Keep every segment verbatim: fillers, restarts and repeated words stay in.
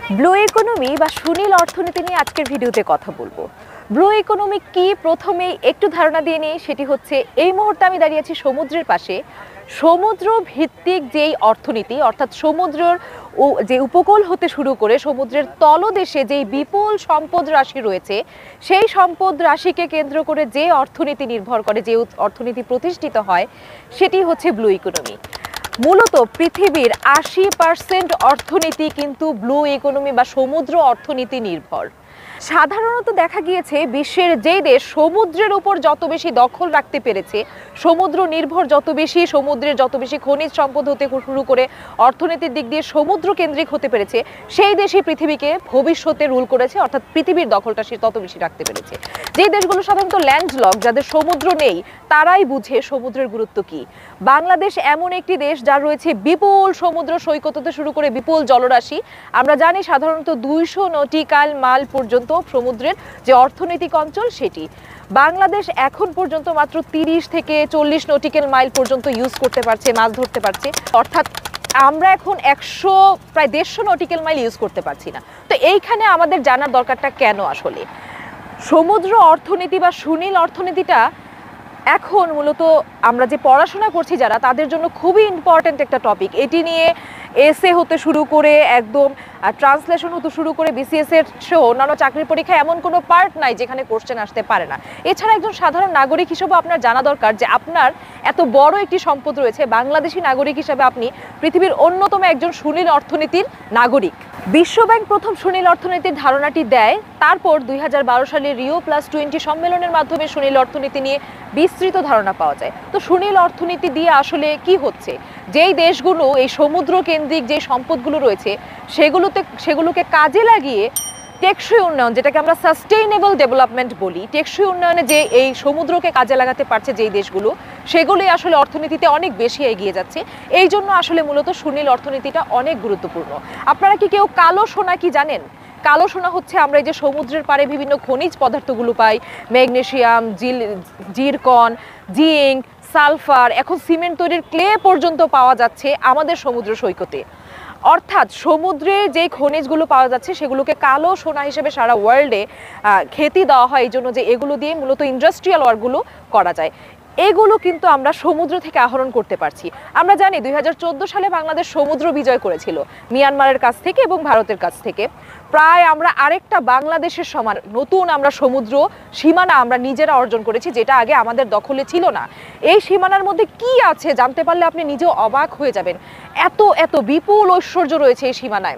Blue economy বা সুনীল অর্থনীতি নিয়ে আজকের ভিডিওতে কথা বলবো। ব্লু ইকোনমি কি প্রথমেই একটু ধারণা দিয়ে নিই। সেটি হচ্ছে এই মুহূর্তে আমি দাঁড়িয়ে আছি সমুদ্রের পাশে। সমুদ্র ভিত্তিক যেই অর্থনীতি অর্থাৎ সমুদ্রের যে উপকূল হতে শুরু করে সমুদ্রের তলদেশে যেই বিপুল সম্পদ রাশি রয়েছে সেই সম্পদ রাশিকে কেন্দ্র করে যে অর্থনীতি নির্ভর করে, যে অর্থনীতি প্রতিষ্ঠিত হয়, সেটি হচ্ছে ব্লু ইকোনমি। মূলত পৃথিবীর আশি পার্সেন্ট অর্থনীতি কিন্তু ব্লু ইকোনমি বা সমুদ্র অর্থনীতি নির্ভর। সাধারণত দেখা গিয়েছে বিশ্বের যেই দেশ সমুদ্রের উপর যত বেশি দখল রাখতে পেরেছে, সমুদ্র নির্ভর যত বেশি, সমুদ্রের যত বেশি খনিজ সম্পদ হতে শুরু করে অর্থনীতির দিক দিয়ে সমুদ্র কেন্দ্রিক হতে পেরেছে, সেই দেশই পৃথিবীকে ভবিষ্যতে রুল করেছে, অর্থাৎ পৃথিবীর দখলটা সে তত বেশি রাখতে পেরেছে। যেই দেশগুলো সাধারণত ল্যান্ডলক, যাদের সমুদ্র নেই, তারাই বুঝে সমুদ্রের গুরুত্ব কি। বাংলাদেশ এমন একটি দেশ যার রয়েছে বিপুল সমুদ্র সৈকত হতে শুরু করে বিপুল জলরাশি। আমরা জানি সাধারণত দুইশো নটিক্যাল মাইল পর্যন্ত সমুদ্রের যে অর্থনৈতিক অঞ্চল সেটি। বাংলাদেশ এখন পর্যন্ত মাত্র তিরিশ থেকে চল্লিশ নটিক্যাল মাইল পর্যন্ত ইউজ করতে পারছে, মাছ ধরতে পারছে, অর্থাৎ আমরা এখন একশো প্রায় দেড়শো নটিক্যাল মাইল ইউজ করতে পারছি না। তো এইখানে আমাদের জানার দরকারটা কেন আসলে সমুদ্র অর্থনীতি বা সুনীল অর্থনীতিটা এখন মূলত আমরা যে পড়াশোনা করছি যারা, তাদের জন্য খুবই ইম্পর্ট্যান্ট একটা টপিক। এটি নিয়ে এসে হতে শুরু করে একদম ট্রান্সলেশন হতে শুরু করে বিসিএস এর সহ অন্যান্য চাকরির পরীক্ষায় এমন কোনো পার্ট নাই যেখানে কোশ্চেন আসতে পারে না। এছাড়া একজন সাধারণ নাগরিক হিসেবে আপনার জানা দরকার যে আপনার এত বড় একটি সম্পদ রয়েছে। বাংলাদেশি নাগরিক হিসেবে আপনি পৃথিবীর অন্যতম একজন সুনীল অর্থনীতির নাগরিক। বিশ্বব্যাংক প্রথম সুনীল অর্থনীতির ধারণাটি দেয়, তারপর দুই হাজার বারো সালে রিও প্লাস টোয়েন্টি সম্মেলনের মাধ্যমে সুনীল অর্থনীতি নিয়ে বিস্তৃত ধারণা পাওয়া যায়। তো সুনীল অর্থনীতি দিয়ে আসলে কি হচ্ছে, যেই দেশগুলো এই সমুদ্র কেন্দ্রিক যে সম্পদগুলো রয়েছে সেগুলোতে সেগুলোকে কাজে লাগিয়ে টেকসই উন্নয়ন, যেটাকে আমরা সাস্টেইনেবল ডেভেলপমেন্ট বলি, টেকসই উন্নয়নে যে এই সমুদ্রকে কাজে লাগাতে পারছে যেই দেশগুলো, সেগুলোই আসলে অর্থনীতিতে অনেক বেশি এগিয়ে যাচ্ছে। এই জন্য আসলে মূলত সুনীল অর্থনীতিটা অনেক গুরুত্বপূর্ণ। আপনারা কি কেউ কালো সোনা কি জানেন? কালো সোনা হচ্ছে আমরা এই যে সমুদ্রের পাড়ে বিভিন্ন খনিজ পদার্থগুলো পাই, ম্যাগনেসিয়াম, জিল জিরকন, জিঙ্ক, সালফার, এখন সিমেন্ট তৈরির ক্লে পর্যন্ত পাওয়া যাচ্ছে আমাদের সমুদ্র সৈকতে। অর্থাৎ সমুদ্রে যে খনিজগুলো পাওয়া যাচ্ছে সেগুলোকে কালো সোনা হিসেবে সারা ওয়ার্ল্ডে খ্যাতি দেওয়া হয়, এই জন্য যে এগুলো দিয়ে মূলত ইন্ডাস্ট্রিয়াল ওয়ার্কগুলো করা যায়। এগুলো কিন্তু আমরা সমুদ্র থেকে আহরণ করতে পারছি। আমরা জানি দুই হাজার চোদ্দো সালে বাংলাদেশ সমুদ্র বিজয় করেছিল মিয়ানমারের কাছ থেকে এবং ভারতের কাছ থেকে। প্রায় আমরা আরেকটা বাংলাদেশের সমান নতুন আমরা সমুদ্র সীমানা আমরা নিজেরা অর্জন করেছি, যেটা আগে আমাদের দখলে ছিল না। এই সীমানার মধ্যে কি আছে জানতে পারলে আপনি নিজেও অবাক হয়ে যাবেন। এত এত বিপুল ঐশ্বর্য রয়েছে এই সীমানায়,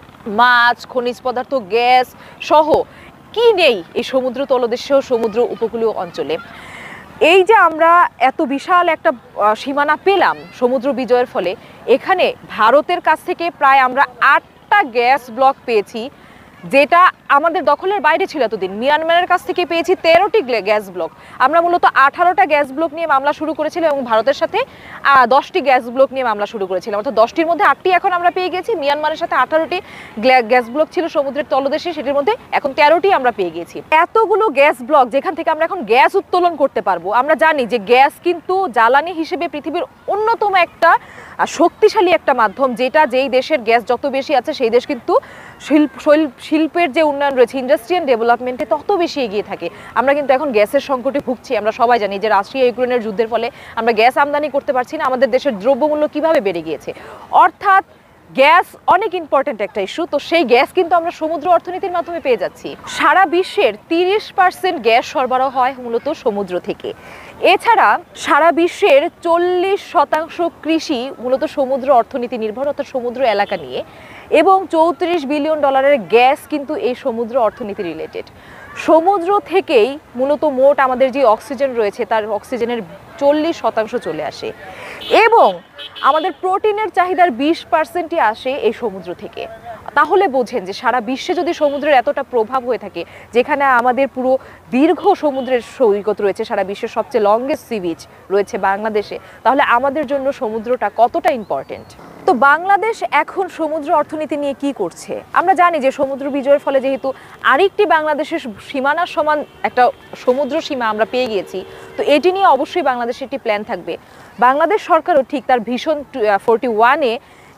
মাছ, খনিজ পদার্থ, গ্যাস সহ কি নেই এই সমুদ্র তলদেশেও সমুদ্র উপকূলীয় অঞ্চলে। এই যে আমরা এত বিশাল একটা সীমানা পেলাম সমুদ্র বিজয়ের ফলে, এখানে ভারতের কাছ থেকে প্রায় আমরা আটটা গ্যাস ব্লক পেয়েছি, যেটা আমাদের দখলের বাইরে ছিল এতদিন। মিয়ানমারের কাছ থেকে পেয়েছি তেরোটি গ্যাস ব্লক। আমরা মূলত আঠারোটা গ্যাস ব্লক নিয়ে মামলা শুরু করেছিলাম এবং ভারতের সাথে দশটি গ্যাস ব্লক নিয়ে মামলা শুরু করেছিলাম, অর্থাৎ দশটির মধ্যে আটটি এখন আমরা পেয়ে গেছি। মিয়ানমারের সাথে আঠারোটি গ্যাস ব্লক ছিল সমুদ্রের তলদেশে, সেটির মধ্যে এখন তেরোটি আমরা পেয়ে গেছি। এতগুলো গ্যাস ব্লক যেখান থেকে আমরা এখন গ্যাস উত্তোলন করতে পারবো। আমরা জানি যে গ্যাস কিন্তু জ্বালানি হিসেবে পৃথিবীর অন্যতম একটা শক্তিশালী একটা মাধ্যম, যেটা যেই দেশের গ্যাস যত বেশি আছে সেই দেশ কিন্তু শিল্প শিল্পের যে উন্নয়ন রয়েছে, ইন্ডাস্ট্রিয়াল ডেভেলপমেন্টে তত বেশি এগিয়ে থাকে। আমরা কিন্তু এখন গ্যাসের সংকটে ভুগছি। আমরা সবাই জানি যে রাশিয়া ইউক্রেনের যুদ্ধের ফলে আমরা গ্যাস আমদানি করতে পারছি না, আমাদের দেশের দ্রব্যমূল্য কিভাবে বেড়ে গিয়েছে। অর্থাৎ গ্যাস অনেক ইম্পর্টেন্ট একটা ইস্যু। তো সেই গ্যাস কিন্তু আমরা সমুদ্র অর্থনীতির মাধ্যমে পেয়ে যাচ্ছি। সারা বিশ্বের তিরিশ পার্সেন্ট গ্যাস সরবরাহ হয় মূলত সমুদ্র থেকে। এছাড়া সারা বিশ্বের চল্লিশ শতাংশ কৃষি মূলত সমুদ্র অর্থনীতি নির্ভর, অর্থাৎ সমুদ্র এলাকা নিয়ে, এবং চৌত্রিশ বিলিয়ন ডলারের গ্যাস কিন্তু এই সমুদ্র অর্থনীতি রিলেটেড। সমুদ্র থেকেই মূলত মোট আমাদের যে অক্সিজেন রয়েছে তার অক্সিজেনের চল্লিশ শতাংশ চলে আসে, এবং আমাদের প্রোটিনের চাহিদার বিশ পার্সেন্টই আসে এই সমুদ্র থেকে। তাহলে বোঝেন যে সারা বিশ্বে যদি সমুদ্রের এতটা প্রভাব হয়ে থাকে, যেখানে আমাদের পুরো দীর্ঘ সমুদ্রের সৈকত রয়েছে, সারা বিশ্বের সবচেয়ে লংগেস্ট সি বিচ রয়েছে বাংলাদেশে, তাহলে আমাদের জন্য সমুদ্রটা কতটা ইম্পর্টেন্ট। তো বাংলাদেশ এখন সমুদ্র অর্থনীতি নিয়ে কি করছে? আমরা জানি যে সমুদ্র বিজয়ের ফলে যেহেতু আরেকটি বাংলাদেশের সীমানার সমান একটা সমুদ্র সীমা আমরা পেয়ে গিয়েছি, তো এটি নিয়ে অবশ্যই বাংলাদেশের একটি প্ল্যান থাকবে। বাংলাদেশ সরকারও ঠিক তার ভিশন ফোরটি ওয়ানে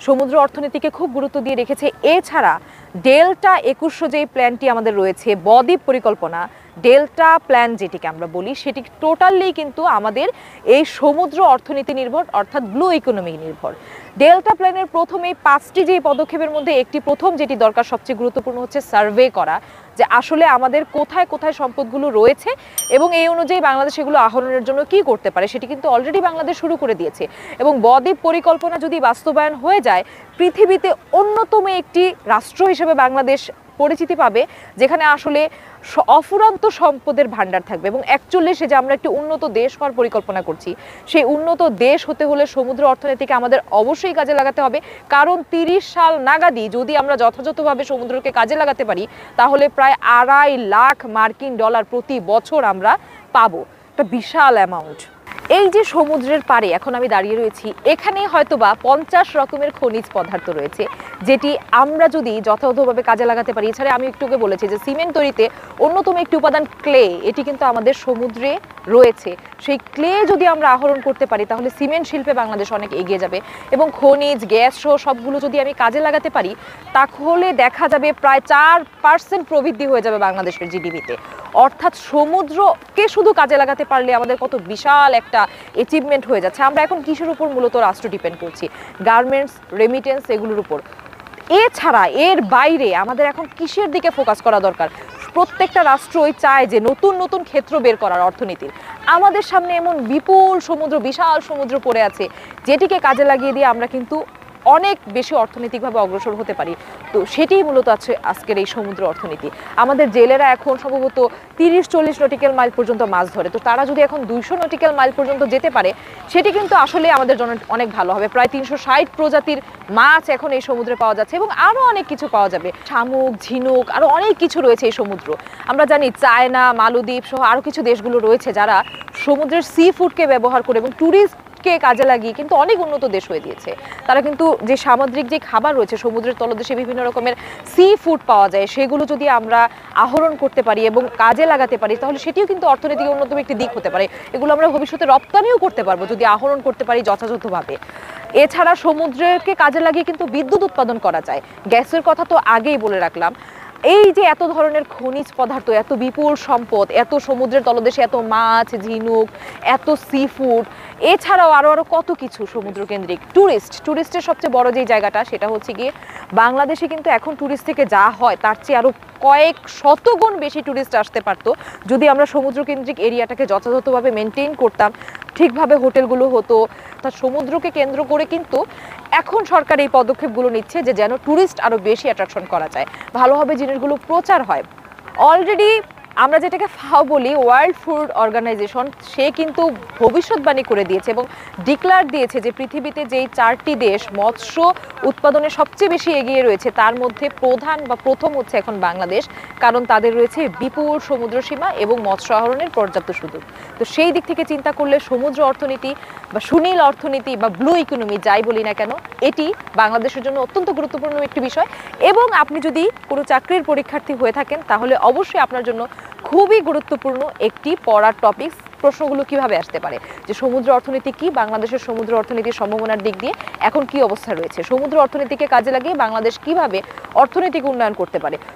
সমুদ্র অর্থনীতিকে খুব গুরুত্ব দিয়ে রেখেছে। এছাড়া ডেল্টা একুশশো যেই প্ল্যানটি আমাদের রয়েছে, বদ্বীপ পরিকল্পনা, ডেল্টা প্ল্যান যেটিকে আমরা বলি, সেটি টোটালি কিন্তু আমাদের এই সমুদ্র অর্থনীতি নির্ভর, অর্থাৎ ব্লু ইকোনমি নির্ভর। ডেল্টা প্ল্যানের প্রথমেই পাঁচটি যেই পদক্ষেপের মধ্যে একটি প্রথম যেটি দরকার সবচেয়ে গুরুত্বপূর্ণ হচ্ছে সার্ভে করা, যে আসলে আমাদের কোথায় কোথায় সম্পদগুলো রয়েছে এবং এই অনুযায়ী বাংলাদেশ এগুলো আহরণের জন্য কি করতে পারে, সেটি কিন্তু অলরেডি বাংলাদেশ শুরু করে দিয়েছে। এবং বদ্বীপ পরিকল্পনা যদি বাস্তবায়ন হয়ে যায়, পৃথিবীতে অন্যতম একটি রাষ্ট্র হিসেবে বাংলাদেশ পরিচিতি পাবে, যেখানে আসলে অফুরন্ত সম্পদের ভান্ডার থাকবে। এবং একচল্লিশে যে আমরা একটি উন্নত দেশ হওয়ার পরিকল্পনা করছি, সেই উন্নত দেশ হতে হলে সমুদ্র অর্থনীতিকে আমাদের অবশ্যই কাজে লাগাতে হবে। কারণ তিরিশ সাল নাগাদই যদি আমরা যথাযথভাবে সমুদ্রকে কাজে লাগাতে পারি, তাহলে প্রায় আড়াই লাখ মার্কিন ডলার প্রতি বছর আমরা পাবো, একটা বিশাল অ্যামাউন্ট। এই যে সমুদ্রের পাড়ে এখন আমি দাঁড়িয়ে রয়েছি, এখানে হয়তোবা পঞ্চাশ রকমের খনিজ পদার্থ রয়েছে, যেটি আমরা যদি যথাযথভাবে কাজে লাগাতে পারি। এছাড়া আমি একটুকে বলেছি যে সিমেন্ট তৈরিতে অন্যতম একটি উপাদান ক্লে, এটি কিন্তু আমাদের সমুদ্রে রয়েছে। সেই ক্লে যদি আমরা আহরণ করতে পারি, তাহলে সিমেন্ট শিল্পে বাংলাদেশ অনেক এগিয়ে যাবে। এবং খনিজ গ্যাস সহ সবগুলো যদি আমি কাজে লাগাতে পারি, তাহলে দেখা যাবে প্রায় চার পার্সেন্ট প্রবৃদ্ধি হয়ে যাবে বাংলাদেশের জিডিপিতে। অর্থাৎ সমুদ্রকে শুধু কাজে লাগাতে পারলে আমাদের কত বিশাল একটা অ্যাচিভমেন্ট হয়ে যাচ্ছে। আমরা এখন কিসের উপর মূলত রাষ্ট্র ডিপেন্ড করছি? গার্মেন্টস, রেমিটেন্স, এগুলোর উপর। এছাড়া এর বাইরে আমাদের এখন কিসের দিকে ফোকাস করা দরকার? প্রত্যেকটা রাষ্ট্রই চায় যে নতুন নতুন ক্ষেত্র বের করার অর্থনীতির। আমাদের সামনে এমন বিপুল সমুদ্র, বিশাল সমুদ্র পড়ে আছে, যেটিকে কাজে লাগিয়ে দিয়ে আমরা কিন্তু অনেক বেশি অর্থনৈতিকভাবে অগ্রসর হতে পারি। তো সেটিই মূলত আছে আজকের এই সমুদ্র অর্থনীতি। আমাদের জেলেরা এখন সম্ভবত তিরিশ চল্লিশ নটিক্যাল মাইল পর্যন্ত মাছ ধরে, তো তারা যদি এখন দুইশো নটিক্যাল মাইল পর্যন্ত যেতে পারে, সেটি কিন্তু আসলে আমাদের জন্য অনেক ভালো হবে। প্রায় তিনশো ষাট প্রজাতির মাছ এখন এই সমুদ্রে পাওয়া যাচ্ছে এবং আরও অনেক কিছু পাওয়া যাবে, শামুক, ঝিনুক, আরও অনেক কিছু রয়েছে এই সমুদ্র। আমরা জানি চায়না, মালদ্বীপ সহ আরও কিছু দেশগুলো রয়েছে যারা সমুদ্রের সি ফুডকে ব্যবহার করে এবং ট্যুরিস্ট কে কাজে লাগিয়ে কিন্তু অনেক উন্নত দেশ হয়ে দিয়েছে। তারা কিন্তু যে সামুদ্রিক যে খাবার রয়েছে, সমুদ্রের তলদেশে বিভিন্ন রকমের সি ফুড পাওয়া যায়, সেগুলো যদি আমরা আহরণ করতে পারি এবং কাজে লাগাতে পারি, তাহলে সেটিও কিন্তু অর্থনৈতিক অন্যতম একটি দিক হতে পারে। এগুলো আমরা ভবিষ্যতে রপ্তানিও করতে পারবো যদি আহরণ করতে পারি যথাযথভাবে। এছাড়া সমুদ্রকে কাজে লাগিয়ে কিন্তু বিদ্যুৎ উৎপাদন করা যায়। গ্যাসের কথা তো আগেই বলে রাখলাম। এই যে এত ধরনের খনিজ পদার্থ, এত বিপুল সম্পদ, এত সমুদ্রের তলদেশে এত মাছ, ঝিনুক, এত সি ফুড, এছাড়াও আরও আরও কত কিছু সমুদ্র কেন্দ্রিক। ট্যুরিস্ট ট্যুরিস্টের সবচেয়ে বড় যেই জায়গাটা, সেটা হচ্ছে গিয়ে বাংলাদেশে কিন্তু এখন ট্যুরিস্ট থেকে যা হয় তার চেয়ে আরও কয়েক শতগুণ বেশি ট্যুরিস্ট আসতে পারতো যদি আমরা সমুদ্র কেন্দ্রিক এরিয়াটাকে যথাযথভাবে মেনটেন করতাম, ঠিকভাবে হোটেলগুলো হতো। তা সমুদ্রকে কেন্দ্র করে কিন্তু এখন সরকার এই পদক্ষেপগুলো নিচ্ছে যে যেন ট্যুরিস্ট আরও বেশি অ্যাট্রাকশন করা যায়, ভালোভাবে জিনিসগুলো প্রচার হয়। অলরেডি আমরা যেটাকে ফাও বলি, ওয়ার্ল্ড ফুড অর্গানাইজেশন, সে কিন্তু ভবিষ্যৎবাণী করে দিয়েছে এবং ডিক্লার দিয়েছে যে পৃথিবীতে যেই চারটি দেশ মৎস্য উৎপাদনে সবচেয়ে বেশি এগিয়ে রয়েছে, তার মধ্যে প্রধান বা প্রথম হচ্ছে এখন বাংলাদেশ। কারণ তাদের রয়েছে বিপুল সমুদ্র সীমা এবং মৎস্য আহরণের পর্যাপ্ত সুযোগ। তো সেই দিক থেকে চিন্তা করলে সমুদ্র অর্থনীতি বা সুনীল অর্থনীতি বা ব্লু ইকোনমি যাই বলি না কেন, এটি বাংলাদেশের জন্য অত্যন্ত গুরুত্বপূর্ণ একটি বিষয়। এবং আপনি যদি কোনো চাকরির পরীক্ষার্থী হয়ে থাকেন, তাহলে অবশ্যই আপনার জন্য খুবই গুরুত্বপূর্ণ একটি পড়ার টপিকস। প্রশ্নগুলো কিভাবে আসতে পারে যে সমুদ্র অর্থনীতি কি, বাংলাদেশের সমুদ্র অর্থনীতির সম্ভাবনার দিক দিয়ে এখন কি অবস্থা রয়েছে, সমুদ্র অর্থনীতিকে কাজে লাগিয়ে বাংলাদেশ কিভাবে অর্থনৈতিক উন্নয়ন করতে পারে।